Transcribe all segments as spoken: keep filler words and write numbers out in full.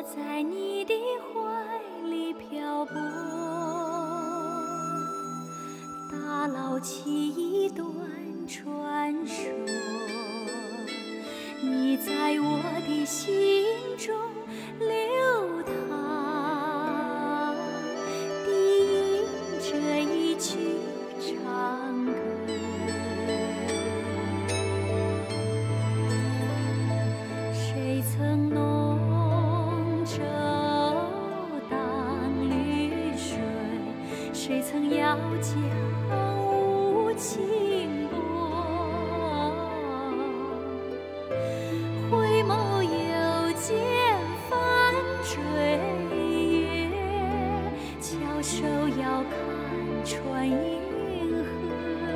在你的怀里漂泊，打捞起一段传说。你在我的心中流淌，低吟着一曲长歌。谁曾浓舟当绿水？谁曾摇桨舞清波？回眸又见泛坠月，翘首遥看穿银河。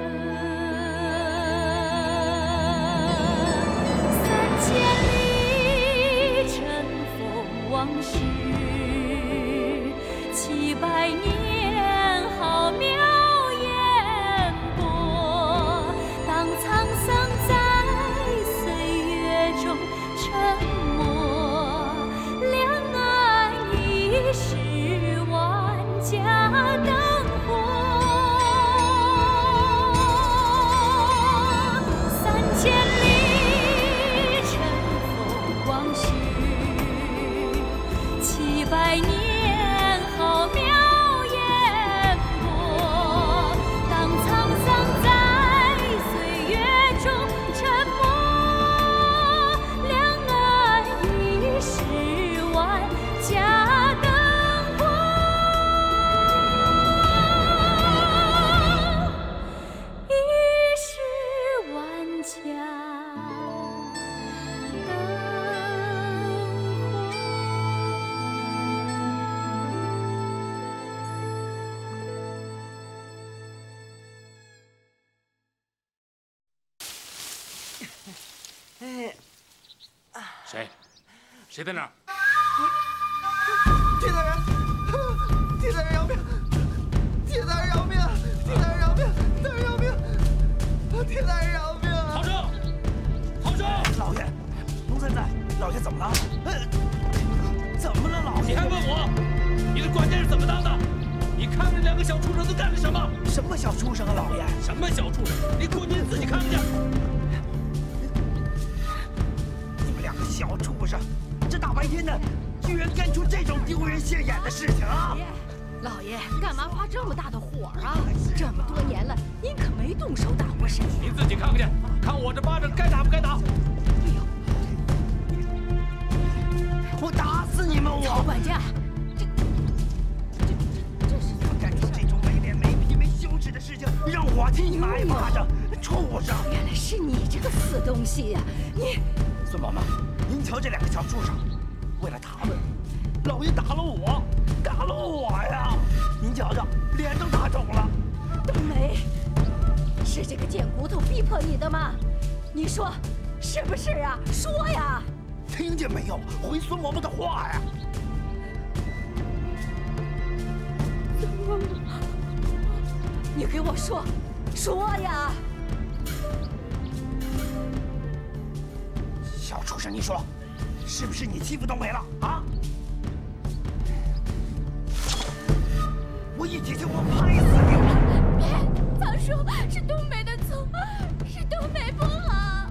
三千里尘封往事，七百年浩渺烟波。当沧桑在岁月中沉默，两岸已是万家灯火。三千里尘封往事，七百年浩渺烟波。当沧桑在岁月中沉默，两岸已是万家灯火，已是万家灯哎， 谁？谁在那儿？ 铁大人，铁大人饶命！铁大人饶命！铁大人饶命！大人饶命！铁大人饶命！ 郝正，郝正， 老爷，奴才在。老爷怎么了？怎么了，老爷？ 你还问我？你的管家是怎么当的？你看那两个小畜生都干了什么？ 什么小畜生啊，老爷？ 什么小畜生？你滚进去自己看看去！ 你们两个小畜生，这大白天的，居然干出这种丢人现眼的事情啊！ 老爷，干嘛发这么大的火啊？这么多年了，您可没动手打过谁呀？ 您自己看看去，看我这巴掌该打不该打？ 哎呦， 我打死你们！我曹管家，这这这是你们干出这种没脸没皮没羞耻的事情，让我替你们挨巴掌！畜生！ 原来是你这个死东西呀！你孙嬷嬷，您瞧这两个小畜生，为了他们，老爷打了我，打了我呀！您瞧瞧，脸都打肿了。 冬梅，是这个贱骨头逼迫你的吗？你说是不是啊？说呀！ 听见没有？回孙嬷嬷的话呀！ 孙嬷嬷，你给我说，说呀！ 小畜生，你说，是不是你欺负冬梅了啊？我一提醒我拍死你！ 别，藏叔，是冬梅的错，是冬梅不好。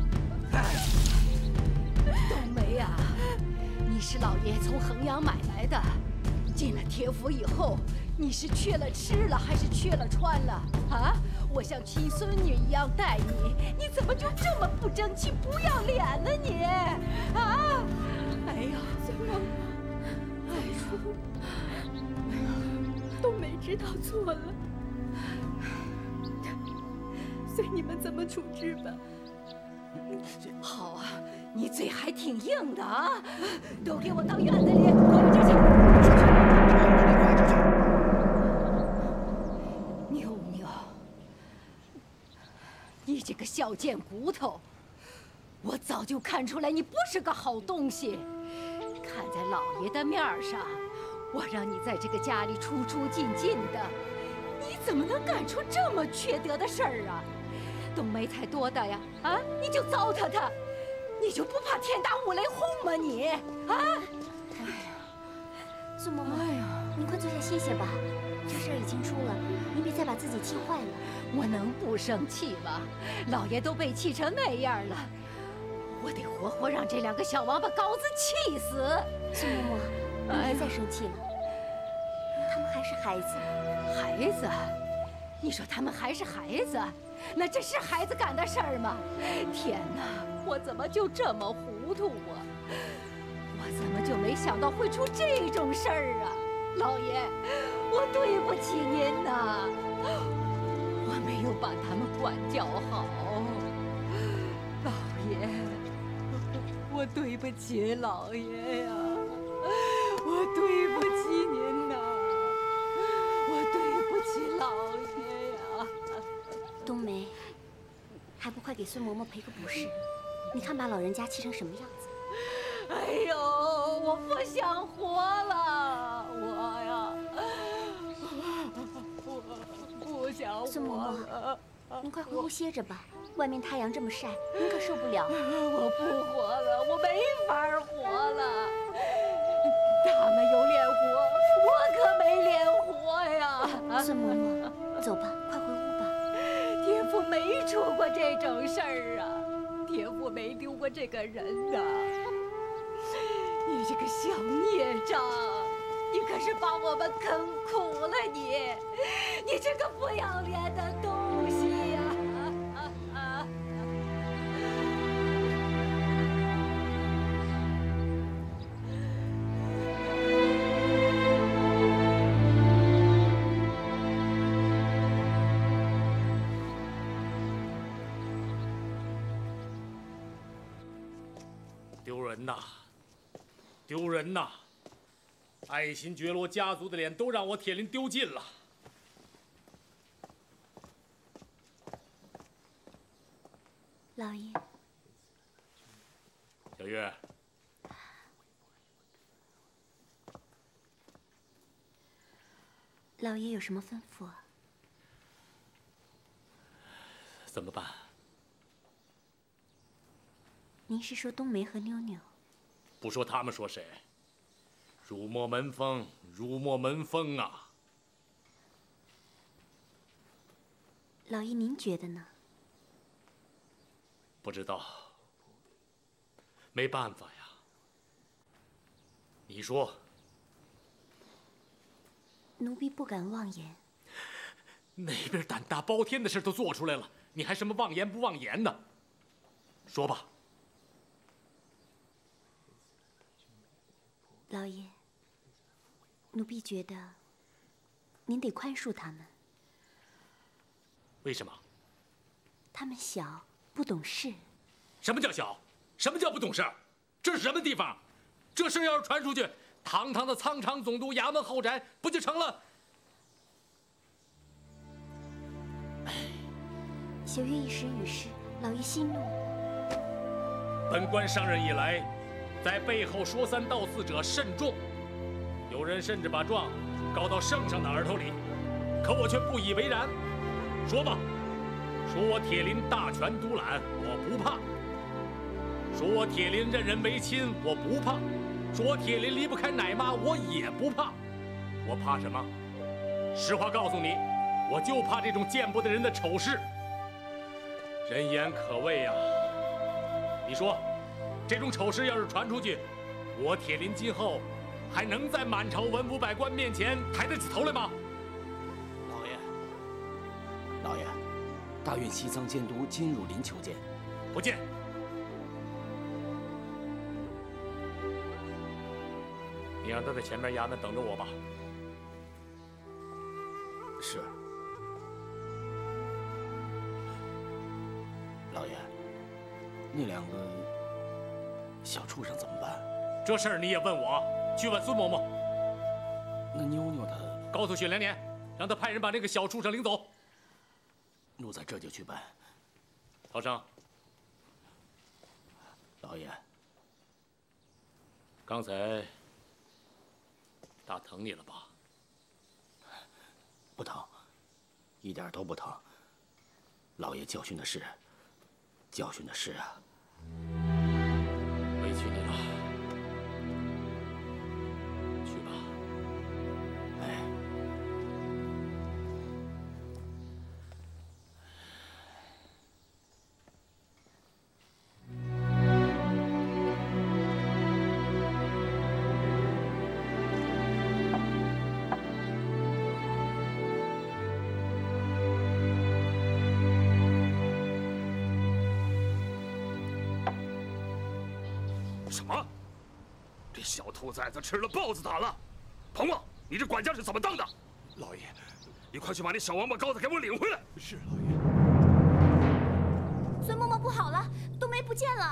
冬梅呀，你是老爷从衡阳买来的，进了铁府以后，你是缺了吃了还是缺了穿了啊？我像亲孙女一样待你，你怎么就这么不争气、不要脸呢你？啊！哎呀，孙嬷嬷，哎呦，哎呀，冬梅知道错了，随你们怎么处置吧。好啊，你嘴还挺硬的啊！都给我到院子里滚出去！出去！快出去！牛牛，你这个小贱骨头，我早就看出来你不是个好东西。看在老爷的面上，我让你在这个家里出出进进的，你怎么能干出这么缺德的事儿啊？冬梅才多大呀？啊，你就糟蹋她，你就不怕天打五雷轰吗你？啊！哎呀， 孙嬷嬷， 哎呀， 您快坐下歇歇吧。这事儿已经出了，您别再把自己气坏了。 我能不生气吗？老爷都被气成那样了，我得活活让这两个小王八羔子气死！ 孙嬷嬷，您别再生气了，他们还是孩子。 孩子？你说他们还是孩子？那这是孩子干的事儿吗？天哪，我怎么就这么糊涂啊？我怎么就没想到会出这种事儿啊？老爷，我对不起您呐，我没有把他们管教好。老爷，我对不起老爷呀，我对不起您呐，我对不起老爷呀。 冬梅，还不快给孙嬷嬷赔个不是？你看把老人家气成什么样子？ 哎呦，我不想活了，我呀，我不想孙嬷活了。 嬷，您快回屋歇着吧，外面太阳这么晒，您可受不了。 我不活了，我没法活了。他们有脸活，我可没脸活呀。 孙嬷嬷，走吧，快回屋吧。 铁父没出过这种事儿啊，铁父没丢过这个人呐。你这个小孽障，你可是把我们坑苦了你！你这个不要脸的东西呀！ 丢人呐！丢人呐！爱新觉罗家族的脸都让我铁林丢尽了。 老爷， 小月， 老爷有什么吩咐啊？ 怎么办？ 您是说冬梅和妞妞？ 不说他们，说谁？辱没门风，辱没门风啊！ 老爷，您觉得呢？ 不知道，没办法呀。你说， 奴婢不敢妄言。 那边胆大包天的事都做出来了，你还什么妄言不妄言呢？说吧。 老爷，奴婢觉得您得宽恕他们。 为什么？ 他们小，不懂事。 什么叫小？什么叫不懂事？这是什么地方？这事要是传出去，堂堂的苍长总督衙门后宅，不就成了？ 小月一时语失，老爷息怒。 本官上任以来，在背后说三道四者甚众，有人甚至把状告到圣上的耳朵里，可我却不以为然。说吧，说我铁林大权独揽，我不怕；说我铁林任人唯亲，我不怕；说我铁林离不开奶妈，我也不怕。我怕什么？实话告诉你，我就怕这种见不得人的丑事。人言可畏呀！你说，这种丑事要是传出去，我铁林今后还能在满朝文武百官面前抬得起头来吗？ 老爷，老爷，大院西仓监督金汝霖求见。 不见。你让他在前面衙门等着我吧。 是。老爷，那两个小畜生怎么办？ 这事儿你也问我？去问孙嬷嬷。 那妞妞她…… 告诉雪连连，让他派人把那个小畜生领走。 奴才这就去办。 陶生， 老爷， 刚才打疼你了吧？ 不疼，一点都不疼。老爷教训的是，教训的是啊。 委屈你了，去吧。 什么？这小兔崽子吃了豹子胆了！鹏鹏，你这管家是怎么当的？ 老爷， 你快去把那小王八羔子给我领回来！ 是老爷。 孙嬷嬷不好了，冬梅不见了。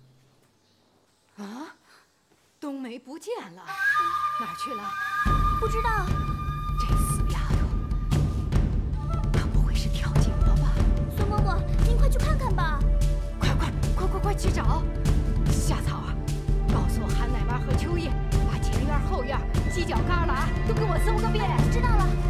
啊，冬梅不见了，哪儿去了？ 不知道。 这死丫头，她不会是跳井了吧？ 孙嬷嬷，您快去看看吧。 快快快快快去找！夏草啊，告诉我韩奶妈和秋叶，把前院后院、犄角旮旯都给我搜个遍。 知道了。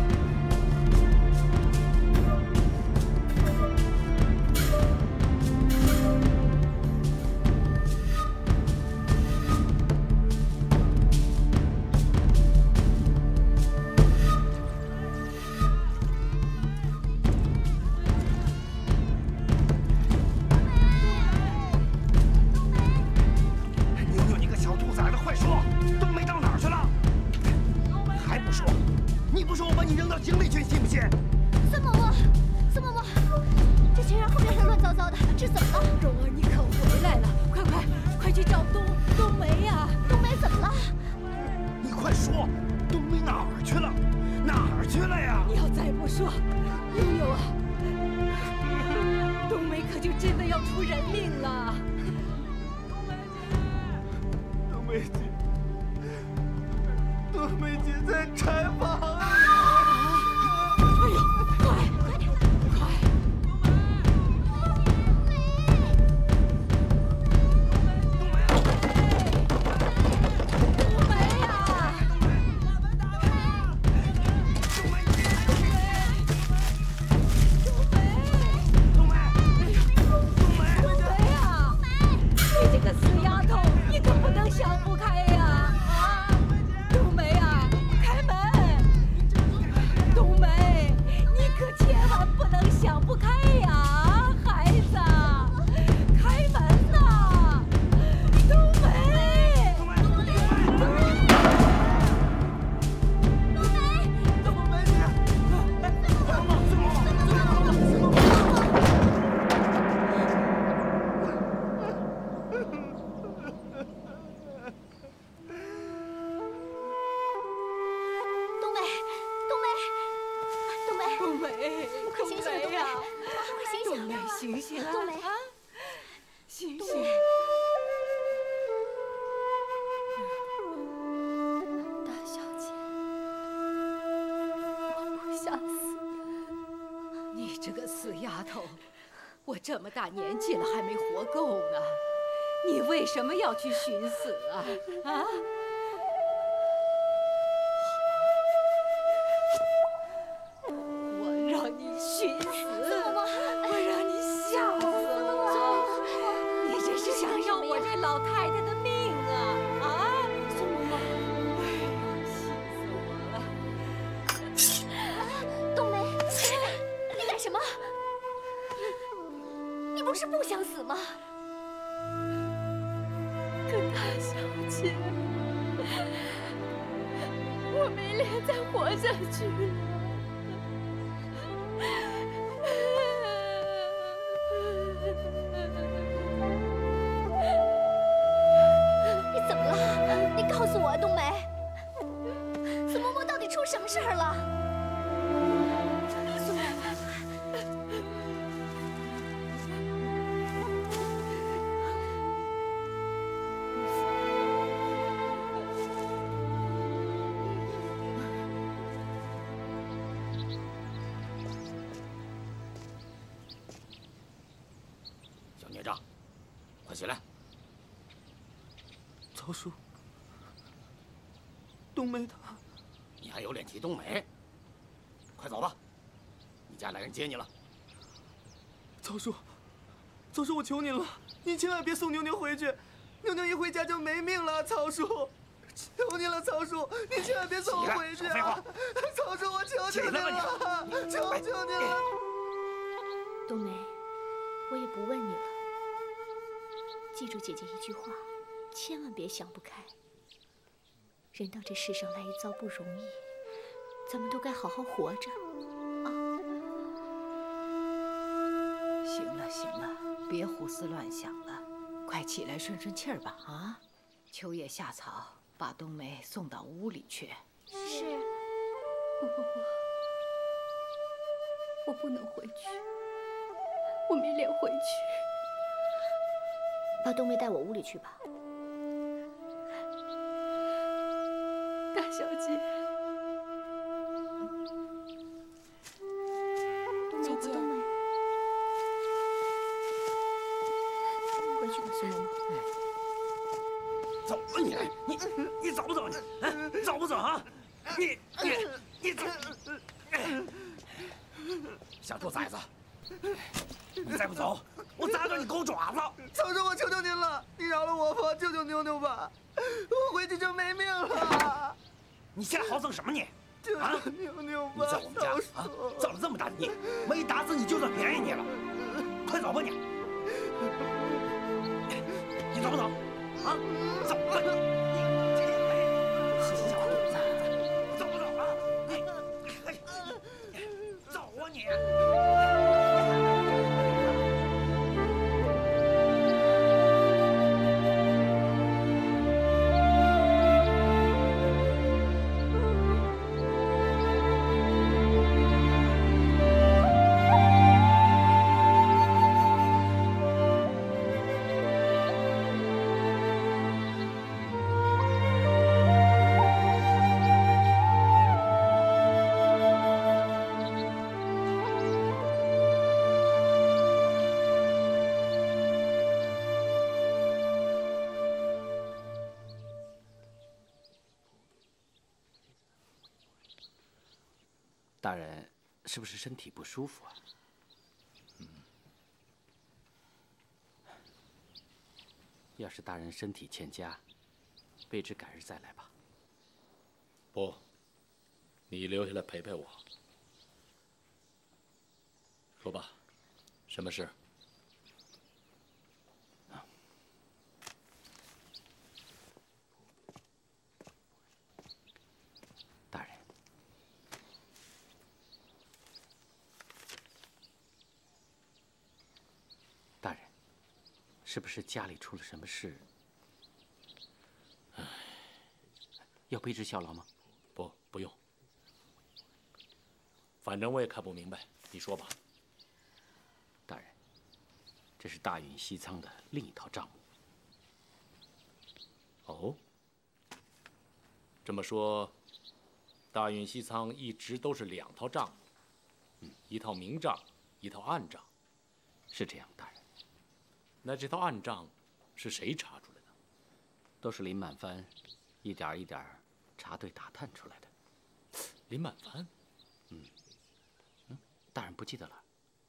这么大年纪了还没活够呢，你为什么要去寻死啊？啊！我让你寻死，我让你笑死我！你这是想要我这老太太的命啊！啊！ 孙嬷嬷， 哎呀，气死我了！ 冬梅，你干什么？你不是不想死吗？ 可大小姐，我没脸再活下去了。 你怎么了？你告诉我，冬梅，孙嬷嬷到底出什么事儿了？孙嬷嬷。 孽障，快起来！ 曹叔，冬梅她…… 你还有脸提冬梅？快走吧，你家来人接你了。 曹叔，曹叔，我求您了，您千万别送妞妞回去，妞妞一回家就没命了。曹叔，求您了，曹叔，您千万别送我回去啊！曹叔，我求求您了，求求您了。 冬梅，我也不问你了。记住姐姐一句话，千万别想不开。人到这世上来一遭不容易，咱们都该好好活着啊！ 行了行了，别胡思乱想了，快起来顺顺气儿吧啊！ 秋叶下草，把冬梅送到屋里去。 是。不不不，我不能回去，我没脸回去。把冬梅带我屋里去吧。大小姐。冬梅姐。回去吧，苏嬷嬷。 走吧你，你你走不走？你走不走啊？你你你走！小兔崽子，你再不走，我砸断你狗爪子！ 曹叔，我求求您了，你饶了我吧，救救妞妞吧，我回去就没命了。 你现在豪横什么你？啊！ 妞妞吧， 你在我们家啊，造了这么大的孽，没打死你就算便宜你了。快走吧你！你走不走？啊，走吧你！何苦呢？走不走啊？你，走啊你！ 大人是不是身体不舒服啊？嗯，要是大人身体欠佳，卑职改日再来吧。 不，你留下来陪陪我。说吧，什么事？ 大人。 大人，是不是家里出了什么事？唉，要卑职效劳吗？ 不，不用。反正我也看不明白，你说吧。 大人，这是大允西仓的另一套账目。 哦，这么说，大允西仓一直都是两套账目，嗯，一套明账，一套暗账。 是这样，大人。 那这套暗账是谁查出来的？ 都是林满帆一点一点查对打探出来的。 林满帆？ 嗯嗯，大人不记得了？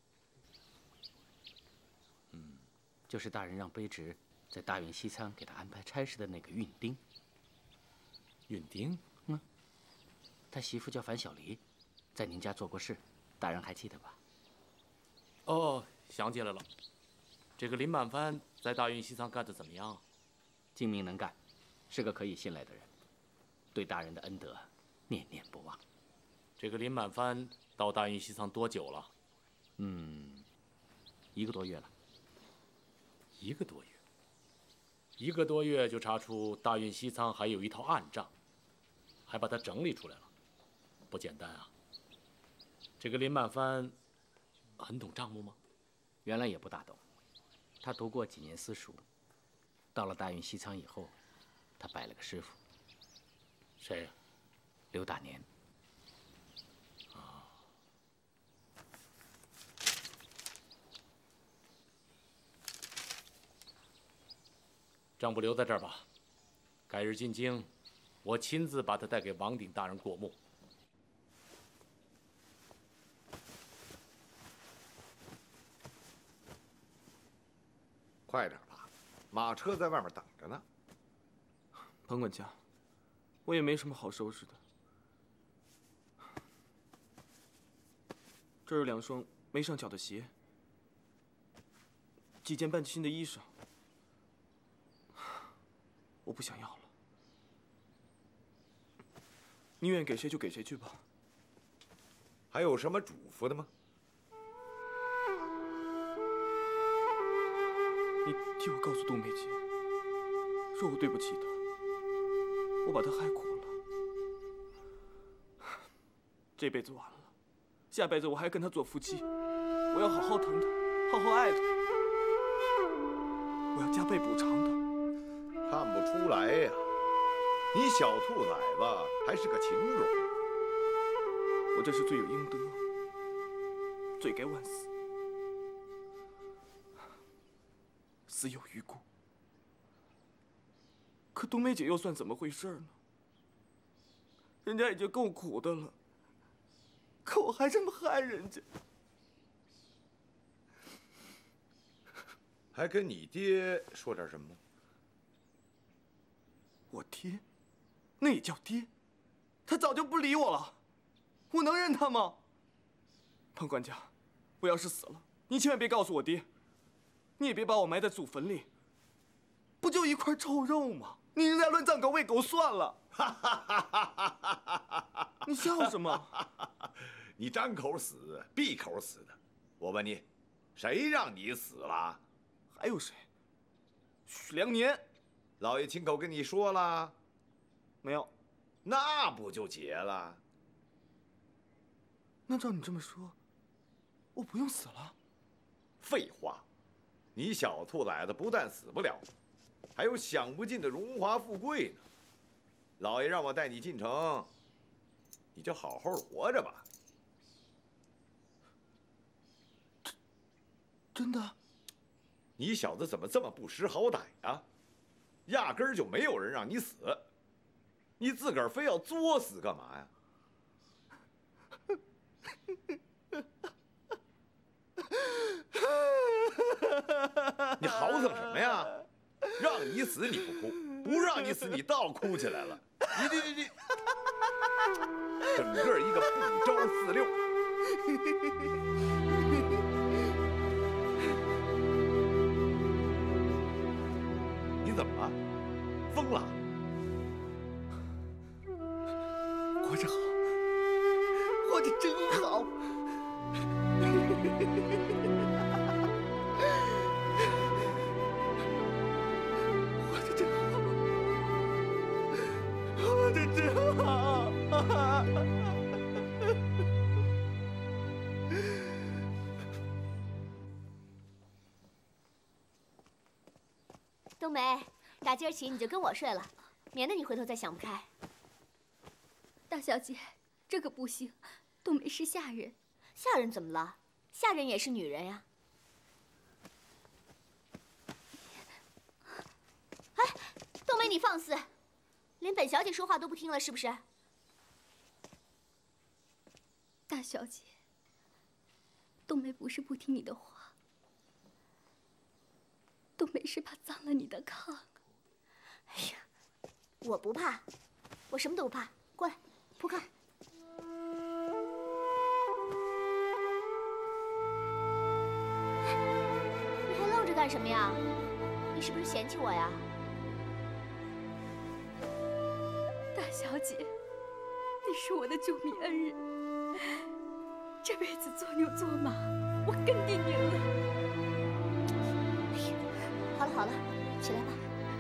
嗯，就是大人让卑职在大运西仓给他安排差事的那个运丁。 运丁？ 嗯，他媳妇叫樊小黎，在您家做过事，大人还记得吧？ 哦，想起来了。 这个林满帆在大运西仓干得怎么样？ 精明能干，是个可以信赖的人，对大人的恩德念念不忘。 这个林满帆到大运西仓多久了？ 嗯，一个多月了。 一个多月，一个多月就查出大运西仓还有一套暗账，还把它整理出来了，不简单啊。这个林满帆很懂账目吗？ 原来也不大懂。 他读过几年私塾，到了大运西仓以后，他拜了个师傅。 谁呀？ 刘大年。 啊。账簿留在这儿吧，改日进京，我亲自把他带给王鼎大人过目。 快点吧，马车在外面等着呢。 彭管家，我也没什么好收拾的。这儿有两双没上脚的鞋，几件半新的衣裳，我不想要了。你愿意给谁就给谁去吧。 还有什么嘱咐的吗？ 你替我告诉冬梅姐， 说我对不起他，我把他害苦了。这辈子完了，下辈子我还跟他做夫妻，我要好好疼他，好好爱他，我要加倍补偿他。 看不出来呀，你小兔崽子还是个情种。 我这是罪有应得，罪该万死，死有余辜。可冬梅姐又算怎么回事呢？人家已经够苦的了，可我还这么害人家。 还跟你爹说点什么？ 我爹，那也叫爹？他早就不理我了，我能认他吗？彭管家，我要是死了，你千万别告诉我爹，你也别把我埋在祖坟里，不就一块臭肉吗？你人家论葬狗喂狗算了。你笑什么？ 你张口死，闭口死的。我问你，谁让你死了？ 还有谁？许良年。 老爷亲口跟你说了？ 没有。 那不就结了？ 那照你这么说，我不用死了？ 废话，你小兔崽子不但死不了，还有享不尽的荣华富贵呢。老爷让我带你进城，你就好好活着吧。 真真的？ 你小子怎么这么不识好歹呀？压根儿就没有人让你死，你自个儿非要作死干嘛呀？你嚎腾什么呀？让你死你不哭，不让你死你倒哭起来了。你你你你，整个一个不着四六。你怎么了？疯了？ 活着好，活着真好。活着真好，活着真好。 冬梅，打今儿起你就跟我睡了，免得你回头再想不开。 大小姐，这可不行，冬梅是下人。 下人怎么了？下人也是女人呀。哎，冬梅，你放肆，连本小姐说话都不听了是不是？ 大小姐，冬梅不是不听你的话，冬梅是怕脏了你的炕。 哎呀，我不怕，我什么都不怕。过来，铺炕。你还愣着干什么呀？你是不是嫌弃我呀？ 大小姐，你是我的救命恩人，这辈子做牛做马，我跟定您了。 哎呀，好了好了，起来吧。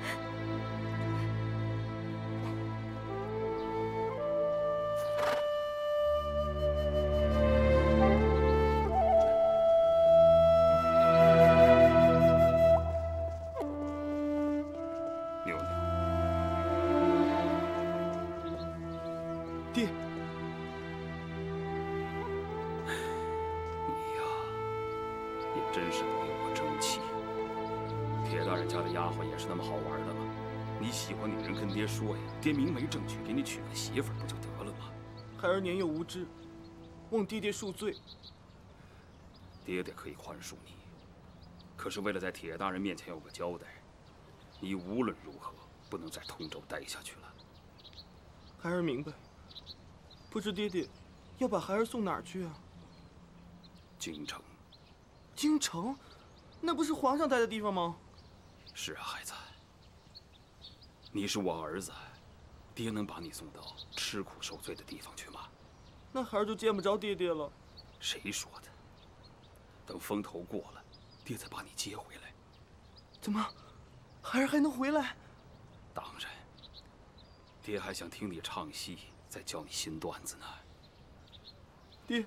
爹说呀，爹明媒正娶，给你娶个媳妇儿不就得了吗？ 孩儿年幼无知，望爹爹恕罪。 爹爹可以宽恕你，可是为了在铁大人面前有个交代，你无论如何不能在通州待下去了。 孩儿明白，不知爹爹要把孩儿送哪儿去啊？ 京城。 京城？那不是皇上待的地方吗？ 是啊，孩子。你是我儿子，爹能把你送到吃苦受罪的地方去吗？ 那孩儿就见不着爹爹了。 谁说的？等风头过了，爹再把你接回来。 怎么，孩儿还能回来？ 当然，爹还想听你唱戏，再教你新段子呢。 爹，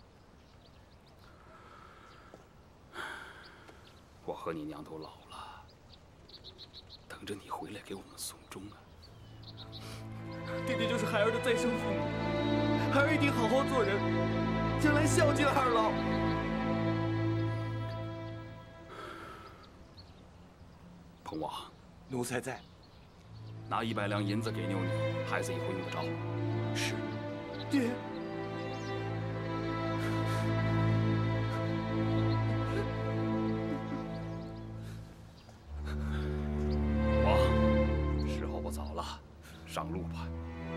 我和你娘都老了，等着你回来给我们送终啊。 爹爹就是孩儿的再生父母，孩儿一定好好做人，将来孝敬二老。 彭王， 奴才在。 拿一百两银子给妞妞，孩子以后用得着。 是。 爹。 王，时候不早了，上路吧。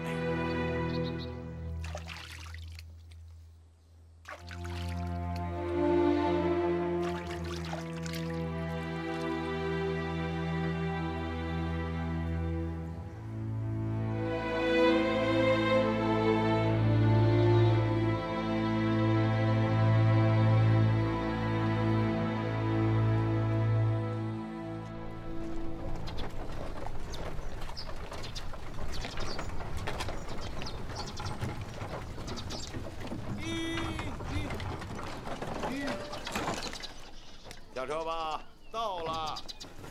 下车吧，到了。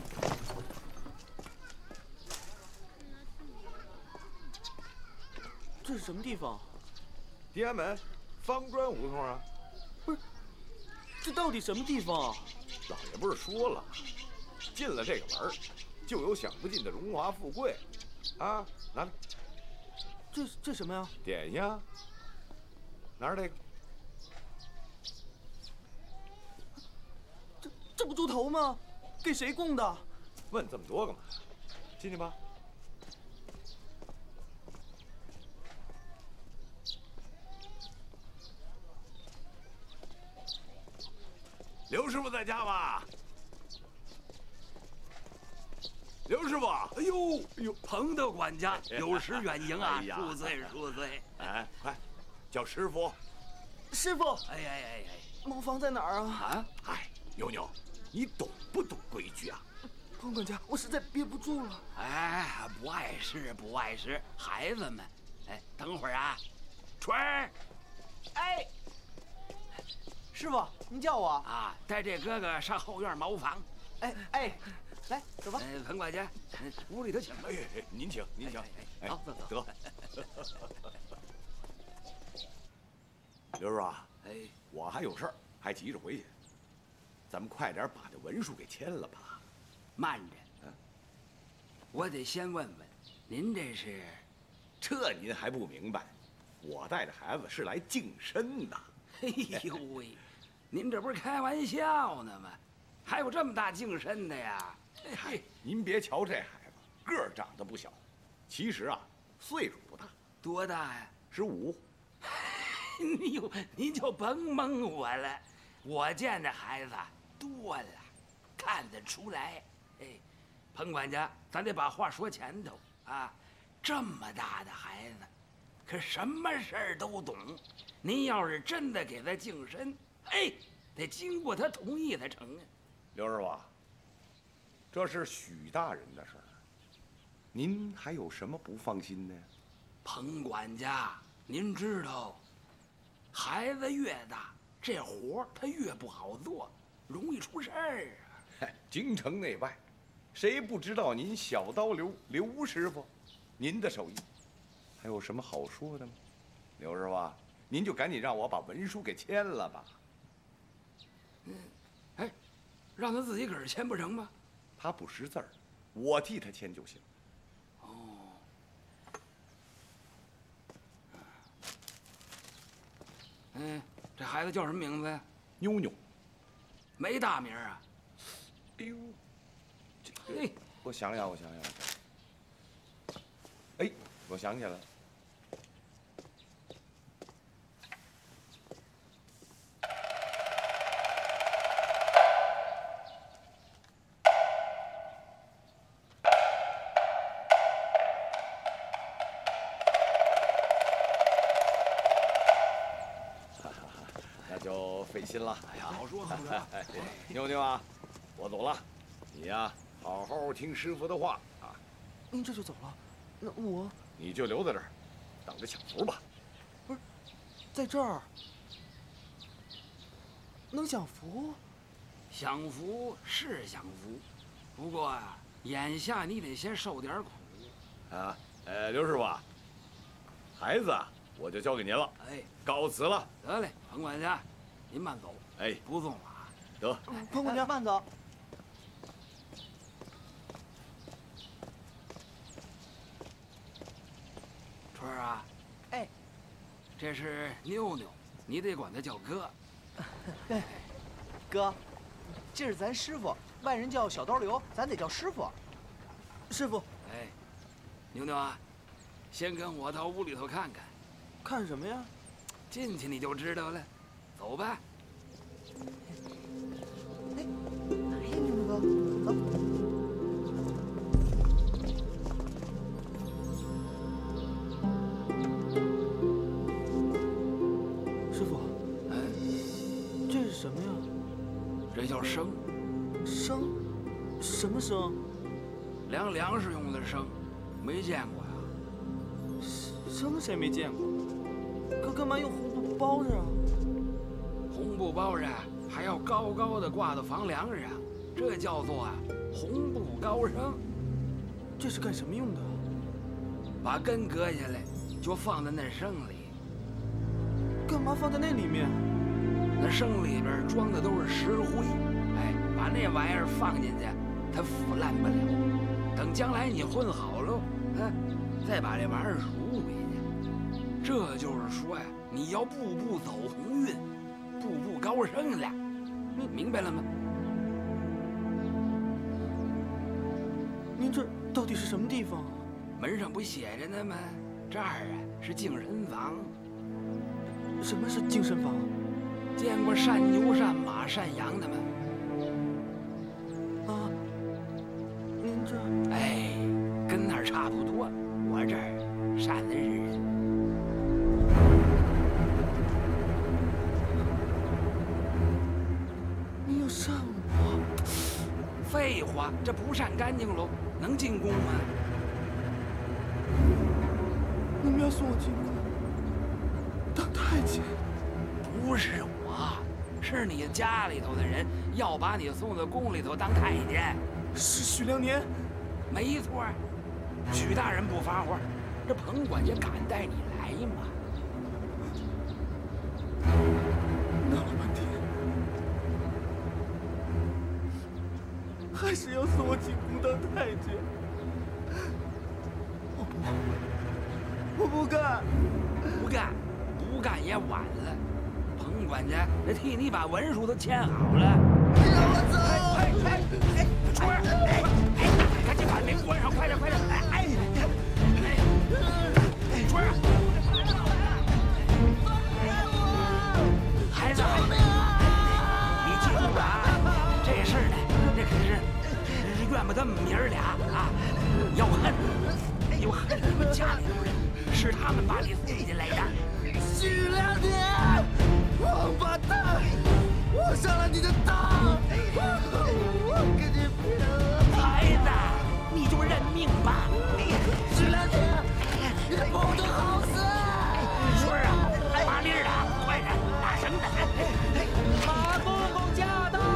这是什么地方？ 地安门，方砖胡同啊。 不是，这到底什么地方啊？ 老爷不是说了，进了这个门，就有享不尽的荣华富贵。啊，拿来。 这这什么呀？ 点心。拿着这个。 这这不猪头吗？给谁供的？ 问这么多干嘛？进去吧。刘师傅在家吧？刘师傅， 哎呦哎呦，彭德管家有失远迎啊！恕罪恕罪。 哎，快，叫师傅。 师傅。 哎呀呀呀！ 茅房在哪儿啊？ 啊，哎，妞妞，你懂不懂规矩啊？ 彭管家，我实在憋不住了。 哎，不碍事不碍事，孩子们，哎，等会儿啊，春儿， 哎，师傅，您叫我啊？带这哥哥上后院茅房。 哎哎。来，走吧。 哎，彭管家，屋里头请。 哎，您请，您请。 哎，好，走走。 得。刘叔啊， 哎， 我还有事儿，还急着回去。咱们快点把这文书给签了吧。 慢着，嗯，我得先问问，您这是？ 这您还不明白？我带着孩子是来净身的。 哎呦喂，您这不是开玩笑呢吗？还有这么大净身的呀？ 嗨，您别瞧这孩子，个儿长得不小，其实啊，岁数不大。 多大呀？ 十五。 哎呦，您就甭蒙我了，我见这孩子多了，看得出来。哎，彭管家，咱得把话说前头啊。这么大的孩子，可什么事儿都懂。您要是真的给他净身，哎，得经过他同意才成啊。 刘师傅，这是许大人的事儿，您还有什么不放心的？ 彭管家，您知道，孩子越大，这活儿他越不好做，容易出事儿啊。京城内外，谁不知道您小刀刘刘师傅？您的手艺，还有什么好说的吗？刘师傅，您就赶紧让我把文书给签了吧。 嗯，哎。让他自己个儿签不成吗？ 他不识字儿，我替他签就行。 哦。嗯，这孩子叫什么名字呀？ 妞妞。 没大名啊？ 哎呦，哎，我想想，我想想。哎，我想起来了。费心了， 哎呀，好说好说。 妞妞啊，我走了，你呀好好听师傅的话啊， 您这就走了，那我你就留在这儿，等着享福吧。 不是，在这儿能享福？ 享福是享福，不过啊，眼下你得先受点苦。 啊，呃，刘师傅啊，孩子啊，我就交给您了。 哎， 告辞了。 得嘞，彭管家，您慢走。 哎， 不送了啊。 得， 彭管家慢走。 春儿啊， 哎， 这是妞妞，你得管她叫哥。 哎，哥，这是咱师傅，外人叫小刀刘，咱得叫师傅。师傅。 哎，妞妞啊，先跟我到屋里头看看。 看什么呀？ 进去你就知道了。走吧。 哎，来呀，妞妞哥，走。师傅， 哎， 这是什么呀？ 这叫生。 生？什么生？ 量粮食用的生，没见过呀？ 生谁没见过？可干嘛用红布包着啊？ 红布包着，还要高高的挂到房梁上，这叫做啊红布高升。 这是干什么用的？ 把根割下来，就放在那生里。 干嘛放在那里面？ 那生里边装的都是石灰，哎，把那玩意儿放进去，它腐烂不了。等将来你混好了，啊，再把这玩意儿赎回去。这就是说呀，你要步步走鸿运，步步高升了，你明白了吗？ 您这到底是什么地方啊？ 门上不写着呢吗？这儿啊是净身房。 什么是净身房？ 见过善牛、善马、善羊的吗？ 啊，您这…… 哎，跟那儿差不多。我这儿善的是人。 您要善我？ 废话，这不善干净喽，能进宫吗？ 你们要送我进宫当太监？ 不是我，是你家里头的人要把你送到宫里头当太监。 是许良年？ 没错，许大人不发话，这彭管家敢带你来吗？ 闹了半天，还是要送我进宫当太监。我不，我不干， 不干，不干也晚了。彭管家得替你把文书都签好了。 你让我走！ 哎哎哎，春儿，哎哎，赶紧把门关上，快点快点！哎哎哎，春儿，孩子，你记住了啊，这事儿呢，那可是是怨不得明儿俩啊，要恨要恨你们家里头人，是他们把你送进来的。 许良年，王八蛋！我上了你的当，我跟你拼了！ 孩子，你就认命吧。 许良年，你不得好死！ 春儿啊，麻利儿的，快点，大声的！ 马公公驾到！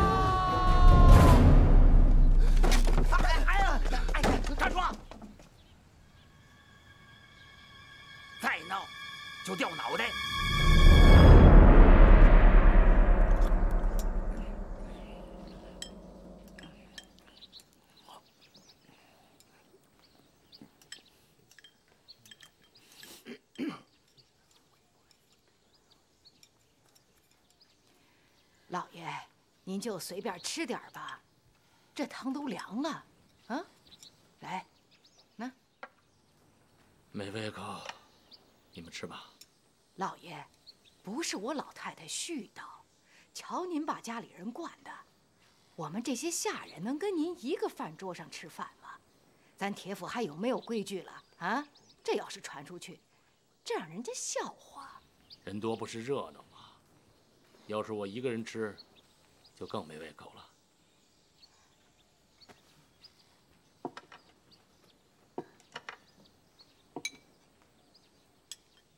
哎呀，哎，站住！再闹就掉脑袋。 老爷，您就随便吃点吧，这汤都凉了，啊，来，那。 没胃口，你们吃吧。 老爷，不是我老太太絮叨，瞧您把家里人惯的，我们这些下人能跟您一个饭桌上吃饭吗？咱铁府还有没有规矩了啊？这要是传出去，这让人家笑话。 人多不是热闹吗？要是我一个人吃，就更没胃口了。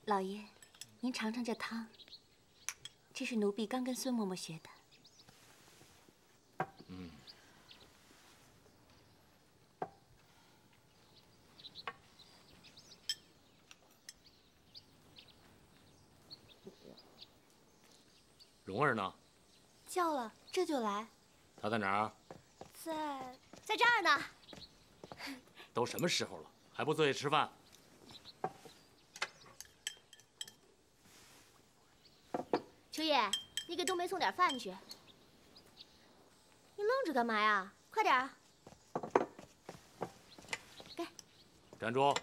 老爷，您尝尝这汤，这是奴婢刚跟孙嬷嬷学的。 嗯。蓉儿呢？ 叫了，这就来。 她在哪儿？ 在，在这儿呢。 都什么时候了，还不坐下吃饭？ 秋叶，你给冬梅送点饭去。你愣着干嘛呀？快点儿！给。 站住！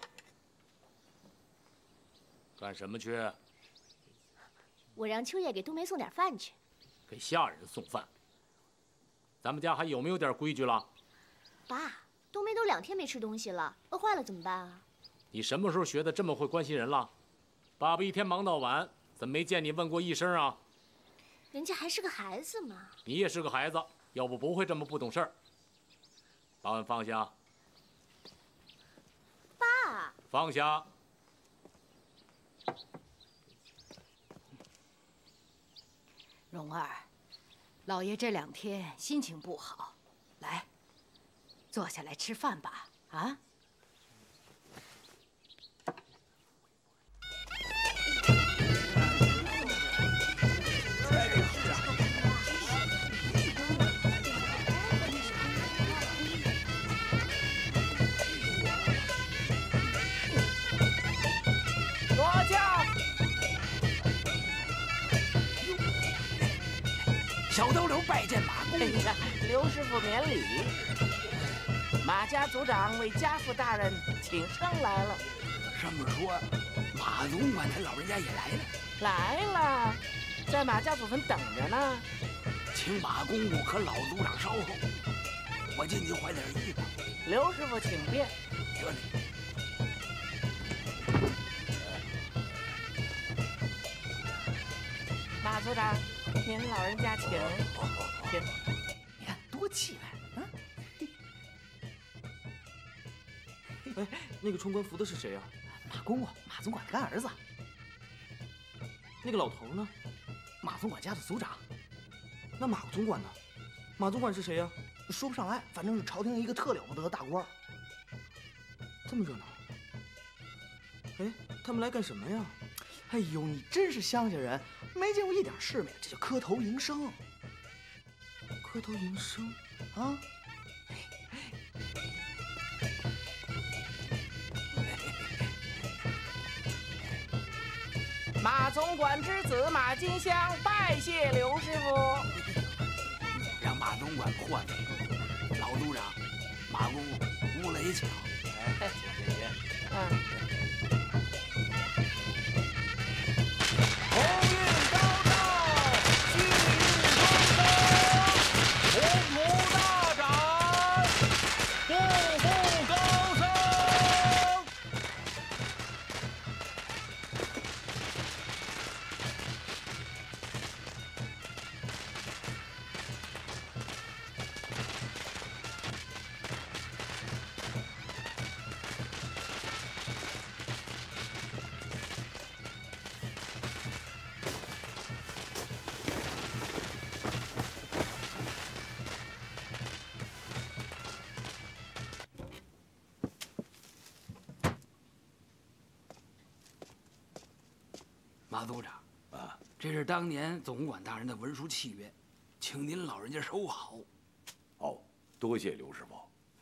干什么去？ 我让秋叶给冬梅送点饭去。 给下人送饭？咱们家还有没有点规矩了？ 爸，冬梅都两天没吃东西了，饿坏了怎么办啊？ 你什么时候学的这么会关心人了？爸爸一天忙到晚，怎么没见你问过一声啊？ 人家还是个孩子嘛。 你也是个孩子，要不不会这么不懂事儿。把碗放下。 爸。 放下。 蓉儿，老爷这两天心情不好，来，坐下来吃饭吧。啊？ 坐下。 小豆刘拜见马公。 哎呀，刘师傅免礼。马家族长为家父大人请上来了。 这么说，马总管他老人家也来了？ 来了，在马家祖坟等着呢。 请马公公和老族长稍后，我进去换点衣服。 刘师傅请便。 得嘞。 马族长，您老人家请。请。 你看多气派啊！哎，那个穿官服的是谁啊？马公公，马总管的干儿子。那个老头呢？马总管家的族长。那马总管呢？马总管是谁呀？说不上来，反正是朝廷一个特了不得的大官。这么热闹。哎，他们来干什么呀？哎呦，你真是乡下人，没见过一点世面，这叫磕头迎生。磕头迎生啊！ 马总管之子马金香拜谢刘师傅， 让马总管破费，老族长马公公无雷抢。哎，谢谢。嗯。 鸿运高照，旭日东升，宏图大展，步步高升。 马族长啊，这是当年总管大人的文书契约，请您老人家收好。 哦，多谢刘师傅。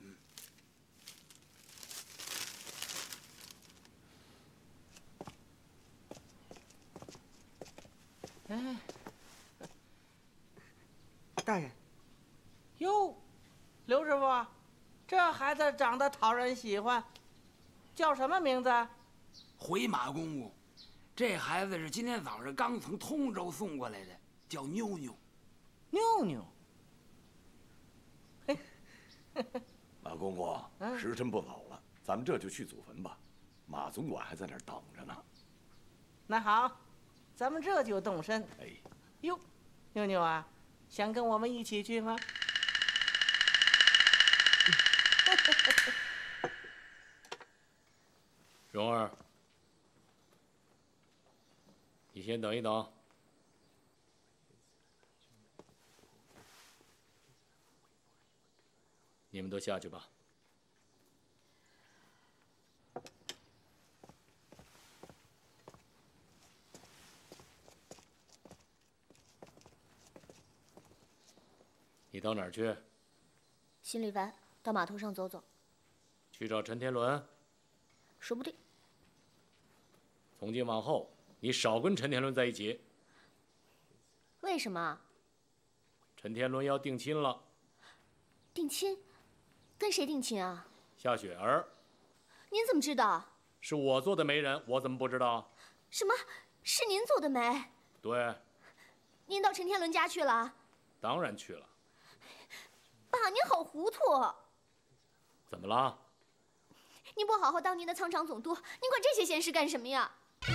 嗯。哎， 大人。 哟，刘师傅，这孩子长得讨人喜欢，叫什么名字？ 回马公公。这孩子是今天早上刚从通州送过来的，叫妞妞。 妞妞。 马公公，时辰不早了，咱们这就去祖坟吧。马总管还在那儿等着呢。 那好，咱们这就动身。 哎， 哟，妞妞啊，想跟我们一起去吗？ 蓉儿。 你先等一等。你们都下去吧。你到哪儿去？ 心里烦，到码头上走走。 去找陈天伦。 说不定。 从今往后，你少跟陈天伦在一起。 为什么？ 陈天伦要定亲了。 定亲？跟谁定亲啊？ 夏雪儿。 您怎么知道？ 是我做的媒人，我怎么不知道？ 什么？是您做的媒？ 对。 您到陈天伦家去了？ 当然去了。 爸，您好糊涂。 怎么了？ 您不好好当您的仓场总督，您管这些闲事干什么呀？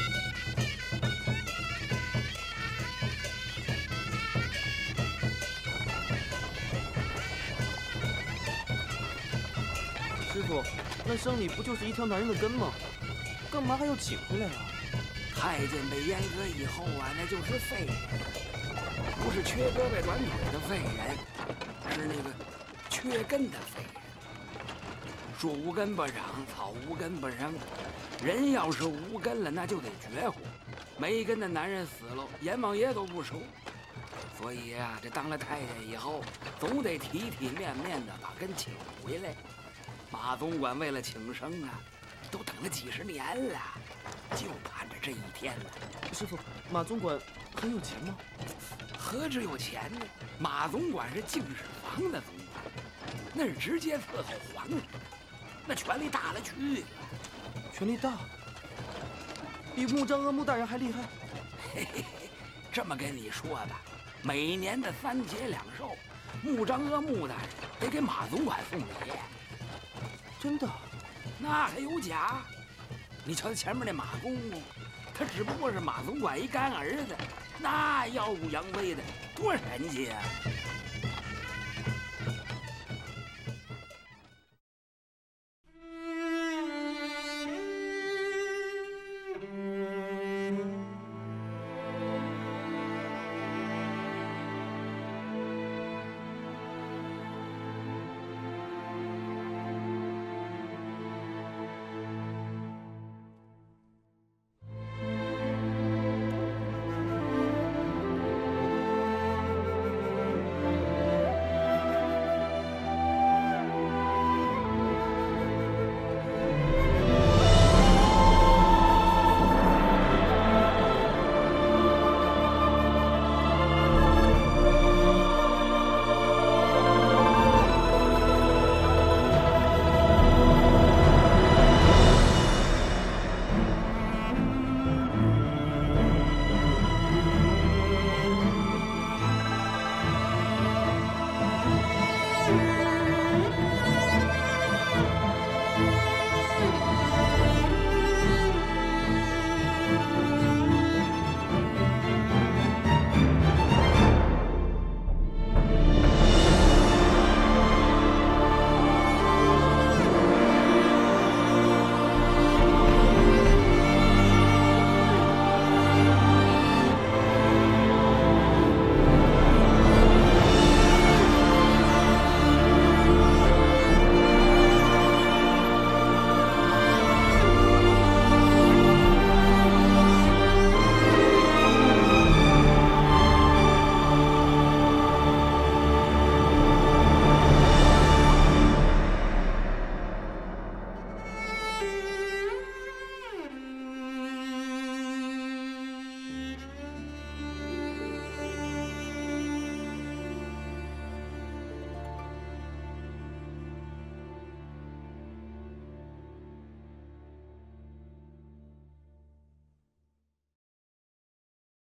师傅，那生米不就是一条男人的根吗？干嘛还要请回来啊？ 太监被阉割以后啊，那就是废人，不是缺胳膊短腿的废人，是那个缺根的废人。树无根不长，草无根不生。人要是无根了，那就得绝户。没根的男人死了，阎王爷都不收。所以啊，这当了太监以后，总得体体面面的把根请回来。马总管为了请生啊，都等了几十年了，就盼着这一天呢。 师傅，马总管很有钱吗？ 何止有钱呢？马总管是净室房的总管，那是直接伺候皇上，那权力大了去了。 权力大，比穆彰阿穆大人还厉害。 嘿嘿嘿，这么跟你说吧，每年的三节两寿，穆彰阿穆大人得给马总管送礼。 真的？ 那还有假？你瞧他前面那马公公，他只不过是马总管一干儿子，那耀武扬威的，多神气啊！